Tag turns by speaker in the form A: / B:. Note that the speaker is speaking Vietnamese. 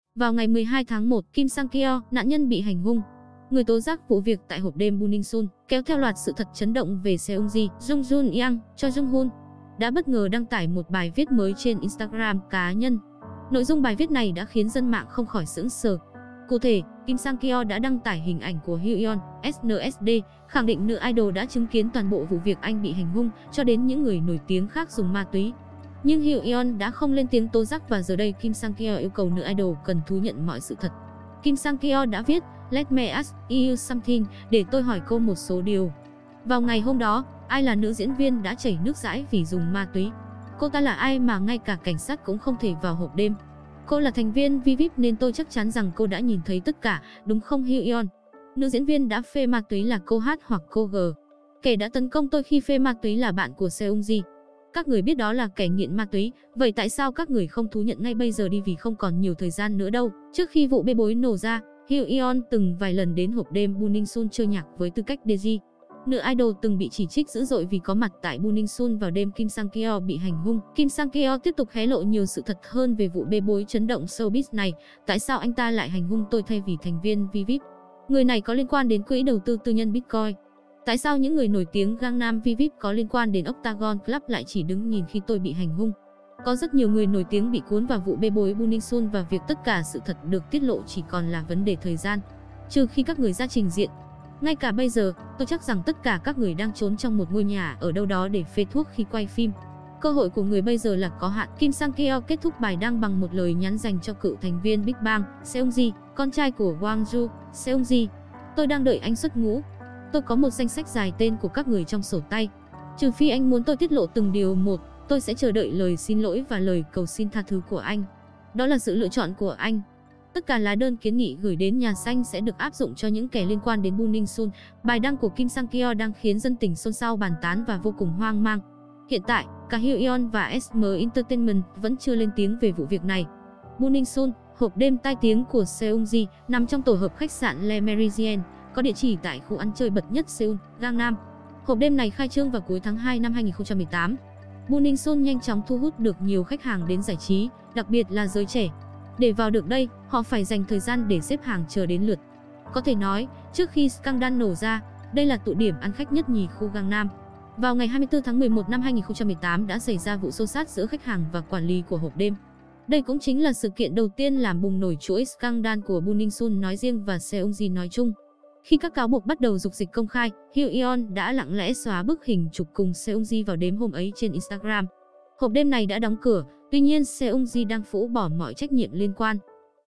A: Vào ngày 12 tháng 1, Kim Sang-kyo, nạn nhân bị hành hung, người tố giác vụ việc tại hộp đêm Buningsun, kéo theo loạt sự thật chấn động về Seunggi, Jung Jun Yang, Cho Jung Hoon, đã bất ngờ đăng tải một bài viết mới trên Instagram cá nhân. Nội dung bài viết này đã khiến dân mạng không khỏi sững sờ. Cụ thể, Kim Sang-kyo đã đăng tải hình ảnh của Hyeon, SNSD, khẳng định nữ idol đã chứng kiến toàn bộ vụ việc anh bị hành hung, cho đến những người nổi tiếng khác dùng ma túy. Nhưng Hyeon đã không lên tiếng tố giác và giờ đây Kim Sang-kyo yêu cầu nữ idol cần thú nhận mọi sự thật. Kim Sang-kyo đã viết, Let me ask you something, để tôi hỏi cô một số điều. Vào ngày hôm đó, ai là nữ diễn viên đã chảy nước dãi vì dùng ma túy? Cô ta là ai mà ngay cả cảnh sát cũng không thể vào hộp đêm? Cô là thành viên VVIP nên tôi chắc chắn rằng cô đã nhìn thấy tất cả, đúng không Hyeon? Nữ diễn viên đã phê ma túy là cô H hoặc cô G. Kẻ đã tấn công tôi khi phê ma túy là bạn của Seunggi. Các người biết đó là kẻ nghiện ma túy, vậy tại sao các người không thú nhận ngay bây giờ đi vì không còn nhiều thời gian nữa đâu? Trước khi vụ bê bối nổ ra, Hyeon từng vài lần đến hộp đêm Buningsun chơi nhạc với tư cách DJ. Nữ idol từng bị chỉ trích dữ dội vì có mặt tại Buningsun vào đêm Kim Sang-kyo bị hành hung. Kim Sang-kyo tiếp tục hé lộ nhiều sự thật hơn về vụ bê bối chấn động showbiz này. Tại sao anh ta lại hành hung tôi thay vì thành viên VVIP? Người này có liên quan đến quỹ đầu tư tư nhân Bitcoin. Tại sao những người nổi tiếng Gangnam VVIP có liên quan đến Octagon Club lại chỉ đứng nhìn khi tôi bị hành hung? Có rất nhiều người nổi tiếng bị cuốn vào vụ bê bối Buningsun và việc tất cả sự thật được tiết lộ chỉ còn là vấn đề thời gian, trừ khi các người ra trình diện. Ngay cả bây giờ, tôi chắc rằng tất cả các người đang trốn trong một ngôi nhà ở đâu đó để phê thuốc khi quay phim. Cơ hội của người bây giờ là có hạn. Kim Sang-kyo kết thúc bài đăng bằng một lời nhắn dành cho cựu thành viên Big Bang, Seunggi, con trai của Wang Ju. Seunggi, tôi đang đợi anh xuất ngũ. Tôi có một danh sách dài tên của các người trong sổ tay. Trừ phi anh muốn tôi tiết lộ từng điều một, tôi sẽ chờ đợi lời xin lỗi và lời cầu xin tha thứ của anh. Đó là sự lựa chọn của anh. Tất cả lá đơn kiến nghị gửi đến Nhà Xanh sẽ được áp dụng cho những kẻ liên quan đến Buningsun. Bài đăng của Kim Sang-kyo đang khiến dân tình xôn xao bàn tán và vô cùng hoang mang. Hiện tại, cả Hyeon và SM Entertainment vẫn chưa lên tiếng về vụ việc này. Buningsun, hộp đêm tai tiếng của Seunggi, nằm trong tổ hợp khách sạn Le Méridien, có địa chỉ tại khu ăn chơi bậc nhất Seoul, Gangnam. Hộp đêm này khai trương vào cuối tháng 2 năm 2018. Buningsun nhanh chóng thu hút được nhiều khách hàng đến giải trí, đặc biệt là giới trẻ. Để vào được đây, họ phải dành thời gian để xếp hàng chờ đến lượt. Có thể nói, trước khi scandal nổ ra, đây là tụ điểm ăn khách nhất nhì khu Gangnam. Vào ngày 24 tháng 11 năm 2018 đã xảy ra vụ xô xát giữa khách hàng và quản lý của hộp đêm. Đây cũng chính là sự kiện đầu tiên làm bùng nổi chuỗi scandal của Buningsun nói riêng và Seunggi nói chung. Khi các cáo buộc bắt đầu dục dịch công khai, Hyeon đã lặng lẽ xóa bức hình chụp cùng Seunggi vào đêm hôm ấy trên Instagram. Hộp đêm này đã đóng cửa, tuy nhiên Seunggi đang phũ bỏ mọi trách nhiệm liên quan.